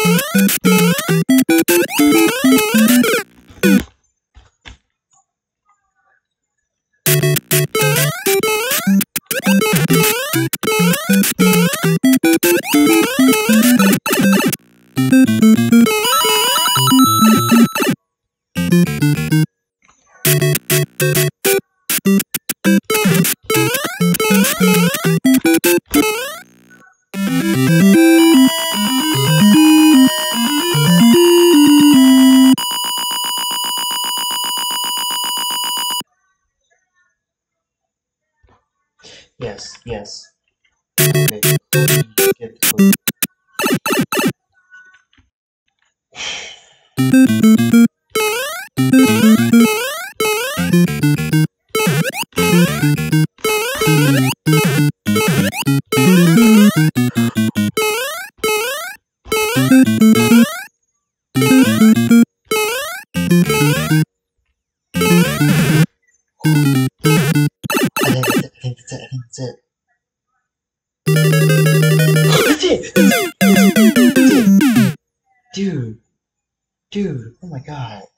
Yes, yes. Okay, get the food. I think that's it. That's it! Dude, oh my god.